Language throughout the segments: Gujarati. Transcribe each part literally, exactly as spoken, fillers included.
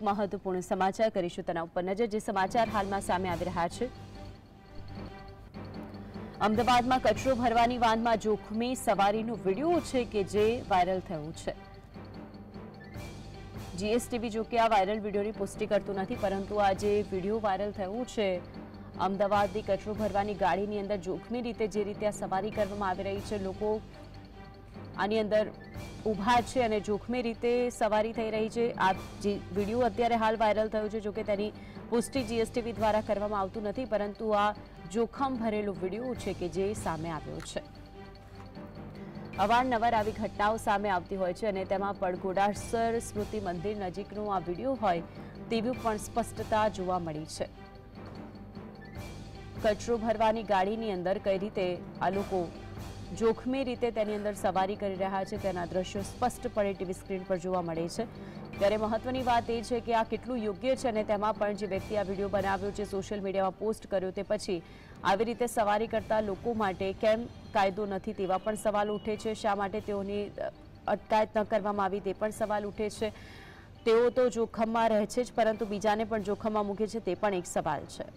મહત્વપૂર્ણ સમાચાર કરીશું તેના ઉપર નજર, જે સમાચાર હાલમાં સામે આવી રહ્યા છે। અમદાવાદમાં કચરો ભરવાની વાનમાં જોખમી સવારીનો વિડીયો છે કે જે વાયરલ થયો છે। જીએસટીવી જો કે આ વાયરલ વિડીયોની પુષ્ટિ કરતું નથી, પરંતુ આ જે વિડીયો વાયરલ થયો છે અમદાવાદની કચરો ભરવાની ગાડીની અંદર જોખમી રીતે જે રીતે આ સવારી કરવામાં આવી રહી છે, લોકો આની અંદર ઊભા છે અને જોખમી રીતે સવારી થઈ રહી છે। આ જે વિડીયો અત્યારે હાલ વાયરલ થયો છે, જો કે તેની પુષ્ટિ જીએસટીવી દ્વારા કરવામાં આવતું નથી, પરંતુ આ જોખમ ભરેલો વિડીયો છે કે જે સામે આવ્યો છે। અવારનવાર આવી ઘટનાઓ સામે આવતી હોય છે અને તેમાં પણ ઘોડાસર સ્મૃતિ મંદિર નજીકનો આ વિડીયો હોય તેવી પણ સ્પષ્ટતા જોવા મળી છે। કચરો ભરવાની ગાડીની અંદર કઈ રીતે આ લોકો જોખમી રીતે તેની અંદર સવારી કરી રહ્યા છે તેના દ્રશ્યો સ્પષ્ટપણે ટીવી સ્ક્રીન પર જોવા મળે છે। ત્યારે મહત્વની વાત એ છે કે આ કેટલું યોગ્ય છે અને તેમાં પણ જે વ્યક્તિ આ વિડીયો બનાવ્યો છે, સોશિયલ મીડિયામાં પોસ્ટ કર્યો, તે પછી આવી રીતે સવારી કરતા લોકો માટે કેમ કાયદો નથી તેવા પણ સવાલ ઉઠે છે। શા માટે તેઓની અટકાયત ન કરવામાં આવી તે પણ સવાલ ઉઠે છે। તેઓ તો જોખમમાં રહે છે જ, પરંતુ બીજાને પણ જોખમમાં મૂકે છે તે પણ એક સવાલ છે।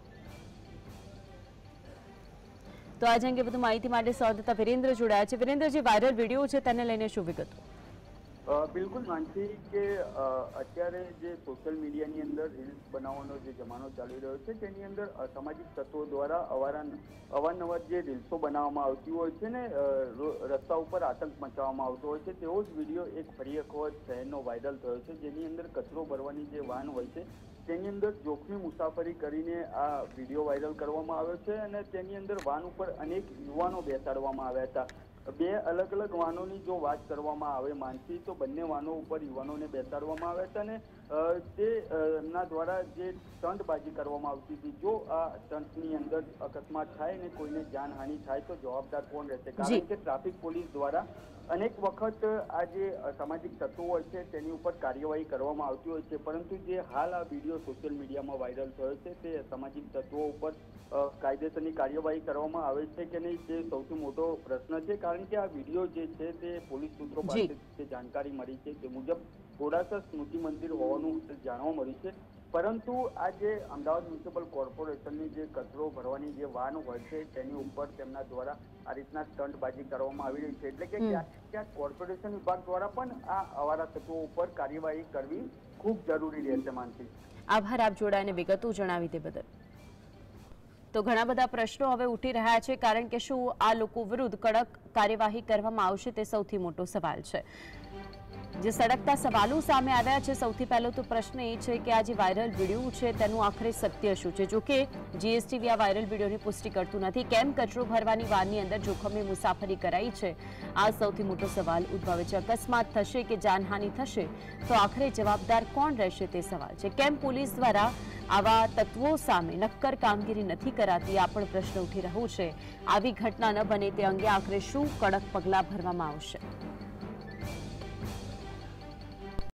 તો આજે અંગે વધુ માહિતી માટે સંવાદદાતા વિરેન્દ્ર જોડાયા છે। વિરેન્દ્ર, જે વાયરલ વિડીયો છે તેને લઈને શું વિગતો? બિલકુલ માનસી, કે અત્યારે જે સોશિયલ મીડિયાની અંદર રીલ્સ બનાવવાનો જે જમાનો ચાલી રહ્યો છે તેની અંદર અસામાજિક તત્વો દ્વારા અવારન અવારનવાર જે રીલ્સો બનાવવામાં આવતી હોય છે ને રસ્તા ઉપર આતંક મચાવવામાં આવતો હોય છે, તેવો જ વિડીયો એક ફરી એક વખત શહેરનો વાયરલ થયો છે, જેની અંદર કચરો ભરવાની જે વાન હોય છે તેની અંદર જોખમી મુસાફરી કરીને આ વિડીયો વાયરલ કરવામાં આવ્યો છે અને તેની અંદર વાન ઉપર અનેક યુવાનો બેસાડવામાં આવ્યા હતા। બે અલગ અલગ વાનોની જો વાત કરવામાં આવે માનસી, તો બંને વાનો ઉપર યુવાનોને બેસાડવામાં આવ્યા હતા અને તે એમના દ્વારા જે સ્ટંટબાજી કરવામાં આવતી હતી। જો આ સ્ટંટની અંદર અકસ્માત થાય ને કોઈને જાનહાનિ થાય તો જવાબદાર કોણ રહેશે? કારણ કે ટ્રાફિક પોલીસ દ્વારા અનેક વખત આ જે સામાજિક તત્વો હોય છે તેની ઉપર કાર્યવાહી કરવામાં આવતી હોય છે, પરંતુ જે હાલ આ વિડીયો સોશિયલ મીડિયામાં વાયરલ થયો છે તે સામાજિક તત્વો ઉપર કાયદેસરની કાર્યવાહી કરવામાં આવે છે કે નહીં તે સૌથી મોટો પ્રશ્ન છે। કારણ કે આ વિડીયો જે છે તે પોલીસ સૂત્રો પાસેથી જાણકારી મળી છે તે મુજબ ઘોડાસર સ્મૃતિ મંદિર હોવાનું જાણવા મળ્યું છે, પરંતુ આ જે અમદાવાદ મ્યુનિસિપલ કોર્પોરેશનની જે કચરો ભરવાની જે વાન હોય છે તેની ઉપર તેમના દ્વારા આ રીતના સ્ટંટબાજી કરવામાં આવી રહી છે, એટલે કે ક્યાંક ક્યાંક કોર્પોરેશન વિભાગ દ્વારા પણ આ અવારા તત્વો ઉપર કાર્યવાહી કરવી ખૂબ જરૂરી રહેશે। માનસી, આભાર આપ જોડાઈને વિગતો જણાવી તે બદલ। તો ઘણા બધા પ્રશ્નો હવે ઉઠી રહ્યા છે, કારણ કે શું આ લોકો વિરુદ્ધ કડક કાર્યવાહી કરવામાં આવશે તે સૌથી મોટો સવાલ છે। જે સળગતા સવાલો સામે આવ્યા છે, સૌથી પહેલો તો પ્રશ્ન એ છે કે આ જે વાયરલ વિડીયો છે તેનું આખરે સત્ય શું છે? જો કે જીએસટીવી આ વાયરલ વિડીયોની પુષ્ટિ કરતું નથી, કેમ કચરો ભરવાની વાનની અંદર જોખમી મુસાફરી કરાઈ છે આ સૌથી મોટો સવાલ ઉદ્ભવે છે। અકસ્માત થશે કે જાનહાનિ થશે તો આખરે જવાબદાર કોણ રહેશે તે સવાલ છે। કેમ પોલીસ દ્વારા આવા તત્વો સામે નક્કર કામગીરી નથી કરાતી આ પણ પ્રશ્ન ઉઠી રહ્યો છે। આવી ઘટના ન બને તે અંગે આખરે શું કડક પગલાં ભરવામાં આવશે?